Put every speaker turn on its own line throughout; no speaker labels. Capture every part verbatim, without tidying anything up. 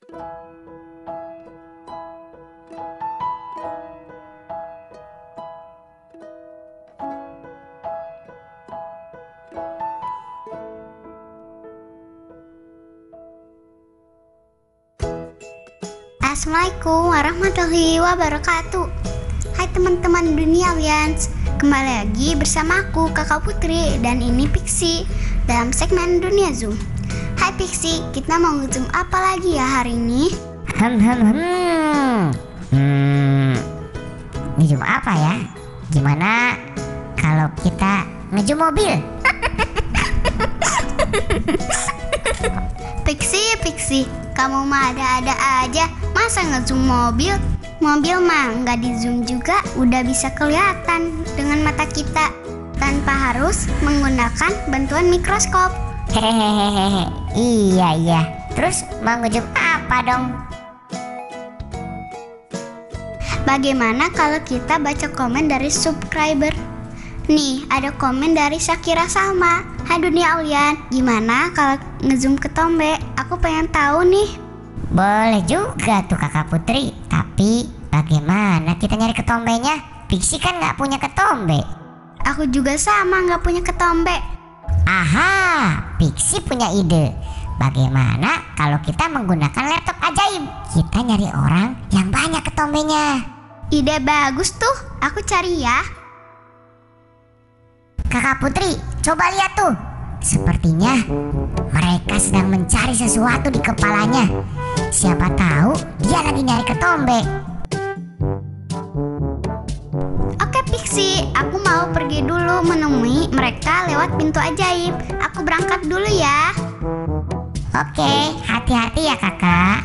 Assalamualaikum warahmatullahi wabarakatuh. Hai teman-teman Dunia Alians, kembali lagi bersama aku Kakak Putri dan ini Pixie dalam segmen Dunia Zoom. Hai Pixie, kita mau nge-zoom apa lagi ya hari ini?
Hmm, hmm, hmm. Hmm, nge-zoom apa ya? Gimana kalau kita nge-zoom mobil?
Pixie, Pixie, kamu mah ada-ada aja. Masa nge-zoom mobil? Mobil mah nggak di-zoom juga udah bisa kelihatan dengan mata kita tanpa harus menggunakan bantuan mikroskop.
Hehehe, iya iya. Terus mau nge-zoom apa dong?
Bagaimana kalau kita baca komen dari subscriber? Nih, ada komen dari Shakira Salma. Hai Dunia Alien, gimana kalau ngezoom ketombe? Aku pengen tahu nih.
Boleh juga tuh Kakak Putri. Tapi bagaimana kita nyari ketombenya? Pixie kan nggak punya ketombe.
Aku juga sama nggak punya ketombe.
Aha, Pixie punya ide. Bagaimana kalau kita menggunakan laptop ajaib? Kita nyari orang yang banyak ketombenya.
Ide bagus tuh, aku cari ya.
Kakak Putri, coba lihat tuh. Sepertinya mereka sedang mencari sesuatu di kepalanya. Siapa tahu dia lagi nyari ketombe.
Oke Pixie, aku mau pergi dulu menemui mereka lewat pintu ajaib. Aku berangkat dulu ya.
Oke, hati-hati ya kakak.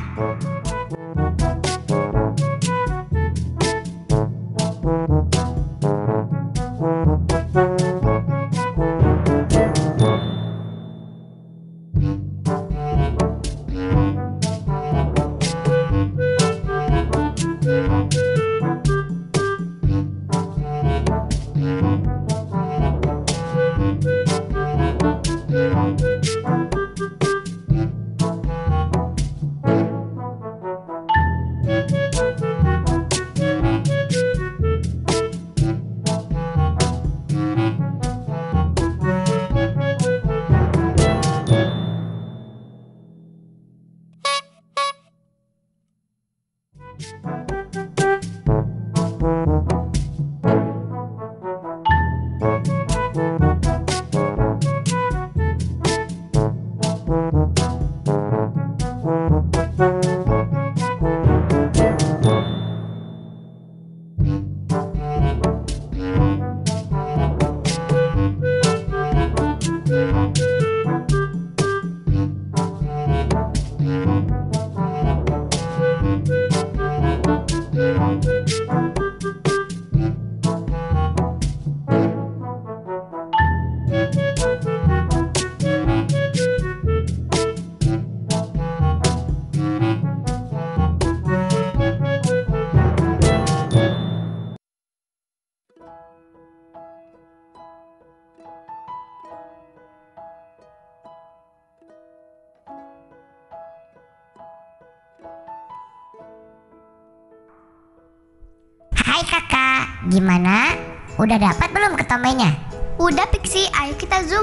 Hai kakak, gimana? Udah dapat belum ketombenya?
Udah Pixie, ayo kita zoom.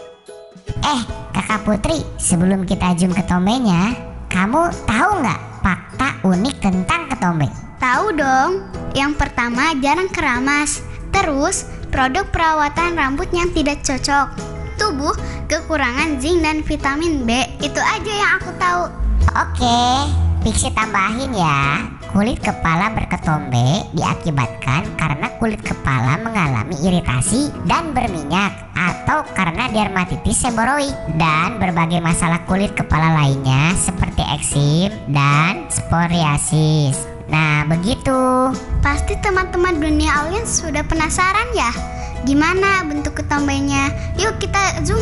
Eh, Kakak Putri, sebelum kita zoom ketombenya, kamu tahu nggak fakta unik tentang ketombe?
Tahu dong. Yang pertama, jarang keramas. Terus, produk perawatan rambut yang tidak cocok. Tubuh kekurangan zinc dan vitamin B. Itu aja yang aku tahu.
Oke, Pixie tambahin ya. Kulit kepala berketombe diakibatkan karena kulit kepala mengalami iritasi dan berminyak, atau karena dermatitis seboroid dan berbagai masalah kulit kepala lainnya seperti eksim dan psoriasis. Nah begitu.
Pasti teman-teman Dunia Alien sudah penasaran ya, gimana bentuk ketombenya? Yuk kita zoom.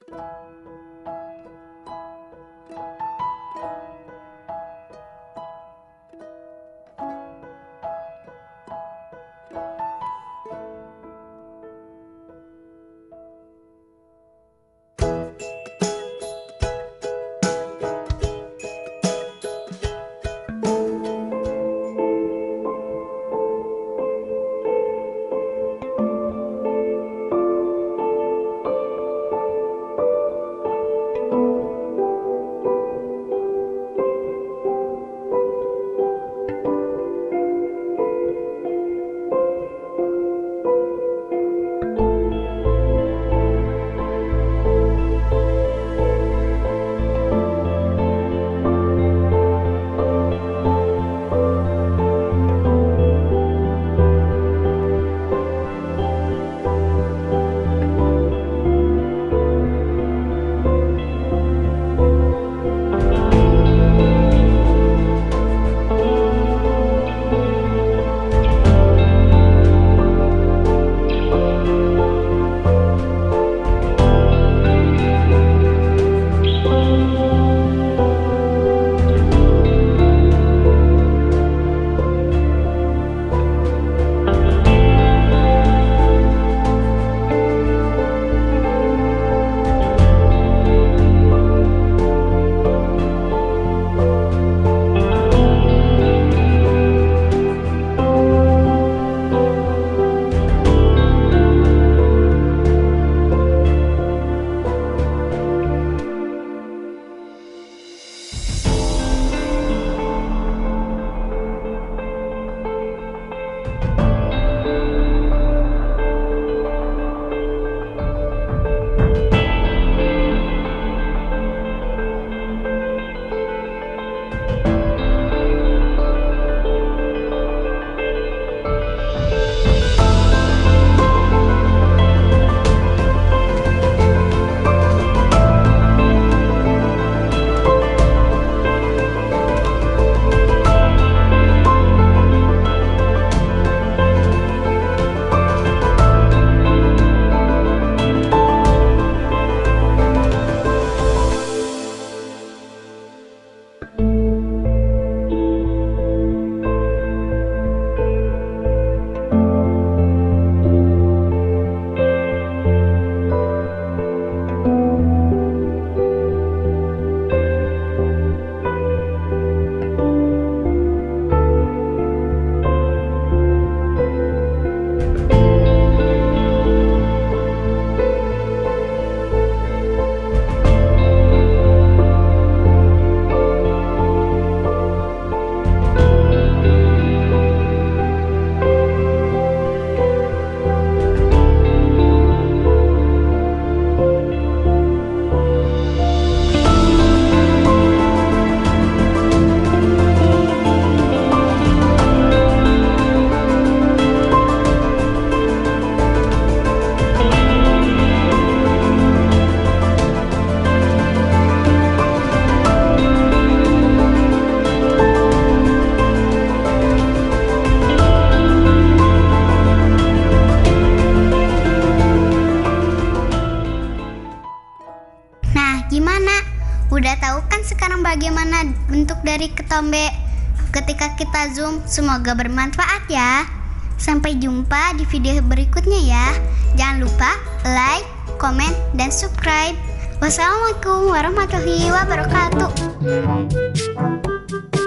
Udah tahu kan sekarang bagaimana bentuk dari ketombe ketika kita zoom? Semoga bermanfaat ya. Sampai jumpa di video berikutnya ya. Jangan lupa like, komen, dan subscribe. Wassalamualaikum warahmatullahi wabarakatuh.